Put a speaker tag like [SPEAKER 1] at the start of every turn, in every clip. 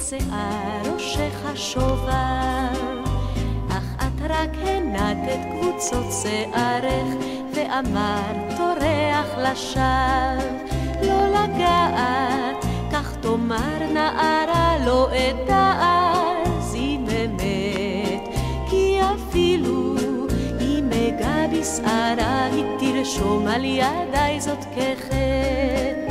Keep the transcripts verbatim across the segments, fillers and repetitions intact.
[SPEAKER 1] שיער ראשך שובר, אך את רק הנדת קבוצות שערך, ואמרת טורח לשווא. לא לגעת, כך תאמר נערה, לא אדע זיממת, כי אפילו אם אגע בשערה, היא תרשום על ידי זאת כחטא.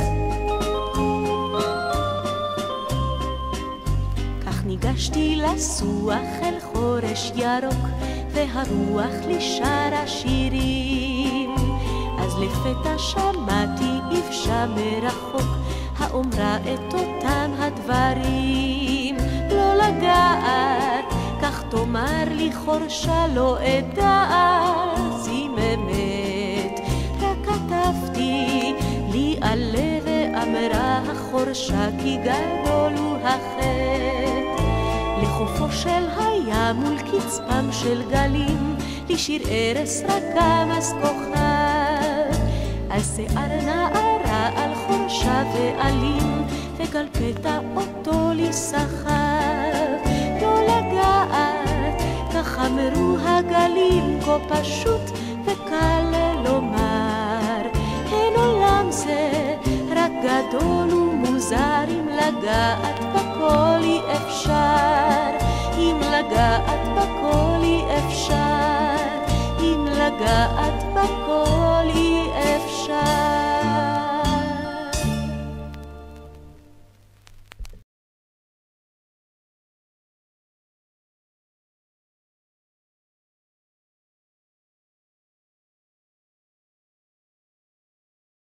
[SPEAKER 1] כך ניגשתי לסוח אל חורש ירוק, והרוח לי שרה שירים. אז לפתע שמעתי איפשה מרחוק, האומרה את אותם הדברים. לא לגעת, כך תאמר לי חורשה, לא אדע זיממת, רק כתבתי לי עלה ואמרה החורשה, כי גדול הוא החטא. לחופו של הים מול קצפם של גלים, לי שיר ארס רקם אז כוכב, על שיער נערה, על חורשה ועלים, וגל פתע אותו לי סחב. לא לגעת, כך אמרו הגלים, כה פשוט וקל לומר. אין עולם זה רק גדול ומוזר, אם לגעת בכל אי אפשר, אם לגעת בכל אי אפשר.